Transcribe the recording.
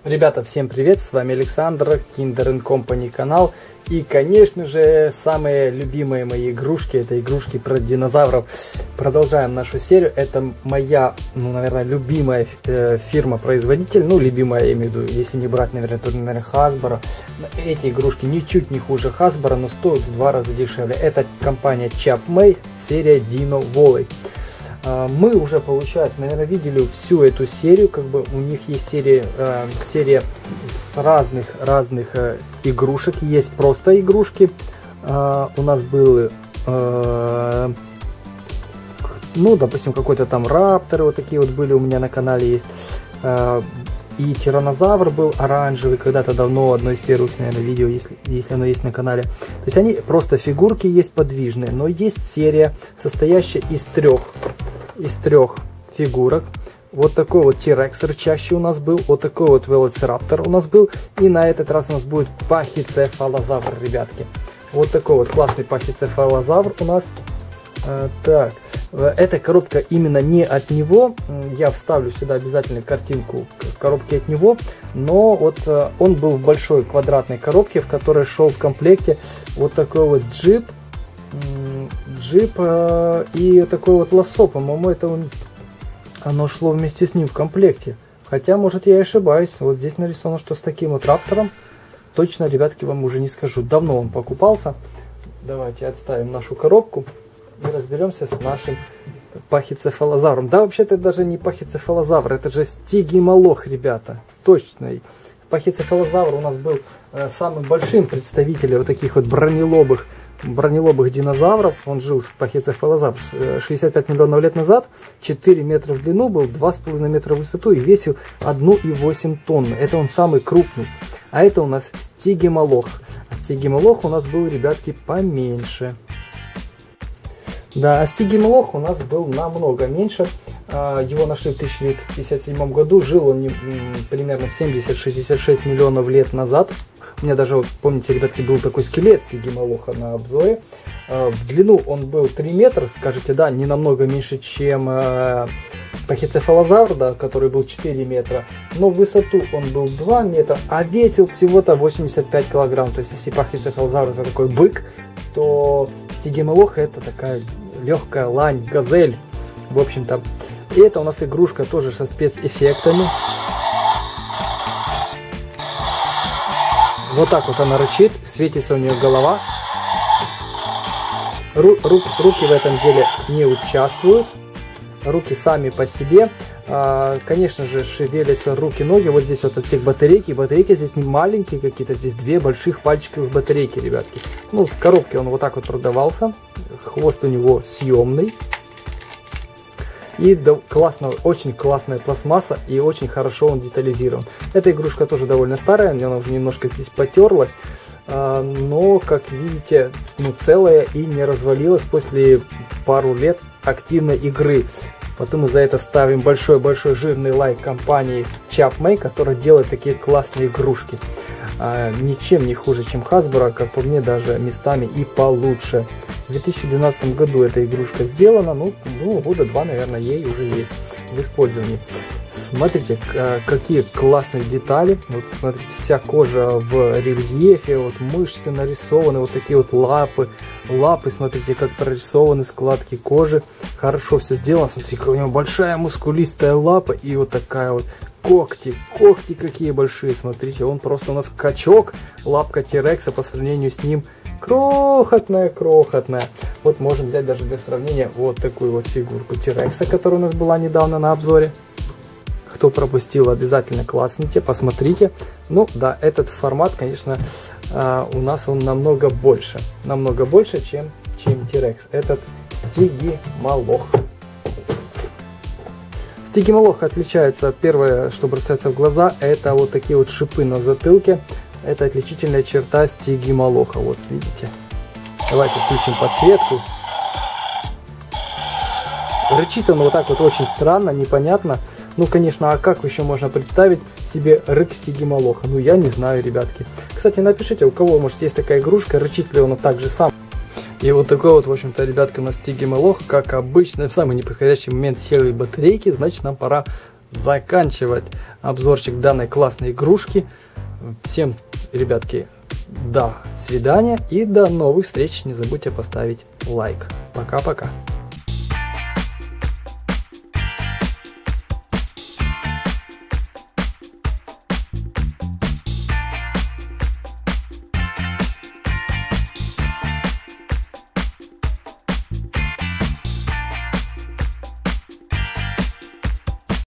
Ребята, всем привет, с вами Александр, Kinder & Company канал. И, конечно же, самые любимые мои игрушки, это игрушки про динозавров. Продолжаем нашу серию. Это моя, наверное, любимая фирма-производитель. Любимая, я имею в виду, если не брать, наверное, то, Hasbro. Эти игрушки ничуть не хуже Hasbro, но стоят в 2 раза дешевле. Это компания Chapmay, серия Dino Volley. Мы уже, получается, наверное, видели всю эту серию, у них есть серия разных игрушек, есть просто игрушки. У нас был, допустим, какой-то там раптор, вот такие вот были у меня на канале есть. И тираннозавр был оранжевый, когда-то давно, одно из первых, наверное, видео, если оно есть на канале. То есть они просто фигурки есть подвижные, но есть серия, состоящая из трех фигурок. Вот такой вот T-Rex рычащий у нас был, вот такой вот Velociraptor у нас был, и на этот раз у нас будет пахицефалозавр, ребятки. Вот такой вот классный пахицефалозавр у нас. Так, эта коробка именно не от него, я вставлю сюда обязательно картинку коробки от него, но вот он был в большой квадратной коробке, в которой шел в комплекте вот такой вот джип и такой вот лассо. По-моему, оно шло вместе с ним в комплекте, хотя, может, я и ошибаюсь. Вот здесь нарисовано, что с таким вот раптором. Точно, ребятки, вам уже не скажу, давно он покупался. Давайте отставим нашу коробку и разберемся с нашим пахицефалозавром. Да, вообще-то это даже не пахицефалозавр, это же стигимолох, ребята. Точно. Пахицефалозавр у нас был самым большим представителем вот таких вот бронелобых динозавров. Он жил, пахицефалозавр, 65 миллионов лет назад, 4 метра в длину был, 2,5 метра в высоту и весил 1,8 тонны. Это он самый крупный. А это у нас стигимолох. А стигимолох у нас был, ребятки, поменьше. Да, а стигимолох у нас был намного меньше. Его нашли в 1957 году. Жил он примерно 70-66 миллионов лет назад. У меня даже, вот, помните, ребятки, был такой скелет стигимолоха на обзоре. В длину он был 3 метра, скажете, да, не намного меньше, чем пахицефалозавр, да, который был 4 метра. Но в высоту он был 2 метра, а весил всего-то 85 килограмм. То есть, если пахицефалозавр это такой бык, то стигимолох это такая легкая лань, газель, в общем-то. И это у нас игрушка тоже со спецэффектами. Вот так вот она рычит, светится у нее голова. Руки в этом деле не участвуют. Руки сами по себе. Конечно же, шевелятся руки-ноги. Вот здесь вот отсек батарейки. Батарейки здесь не маленькие какие-то, здесь 2 больших пальчиковых батарейки, ребятки. В коробке он вот так вот продавался. Хвост у него съемный. И классно, очень классная пластмасса, и очень хорошо он детализирован. Эта игрушка тоже довольно старая, она уже немножко здесь потерлась, но, как видите, целая и не развалилась после пару лет активной игры. Потом мы за это ставим большой-большой жирный лайк компании Chapmay, которая делает такие классные игрушки. Ничем не хуже, чем Hasbro, как по мне, даже местами и получше. В 2012 году эта игрушка сделана, года 2, наверное, ей уже есть в использовании. Смотрите, какие классные детали. Вот смотрите, вся кожа в рельефе, вот мышцы нарисованы, вот такие вот лапы, смотрите, как прорисованы складки кожи. Хорошо все сделано. Смотрите, у него большая мускулистая лапа и вот такая вот когти какие большие. Смотрите, он просто у нас качок, лапка T-Rex по сравнению с ним крохотная. Вот можем взять даже для сравнения вот такую вот фигурку T-Rex, которая у нас была недавно на обзоре. Кто пропустил, обязательно классните, посмотрите. Да, этот формат, конечно, у нас он намного больше, чем T-Rex. Этот стигимолох. Стигимолох отличается, первое, что бросается в глаза, это вот такие вот шипы на затылке. Это отличительная черта стигимолоха. Вот, видите? Давайте включим подсветку. Рычит он вот так вот очень странно, непонятно. Конечно, а как еще можно представить себе рык стигимолоха? Я не знаю, ребятки. Кстати, напишите, у кого, может, есть такая игрушка, рычит ли он так же сам. И вот такой вот, в общем-то, ребятки, у нас стигимолох, как обычно, в самый неподходящий момент сели батарейки, значит, нам пора заканчивать обзорчик данной классной игрушки. Всем, ребятки, до свидания и до новых встреч. Не забудьте поставить лайк. Пока-пока.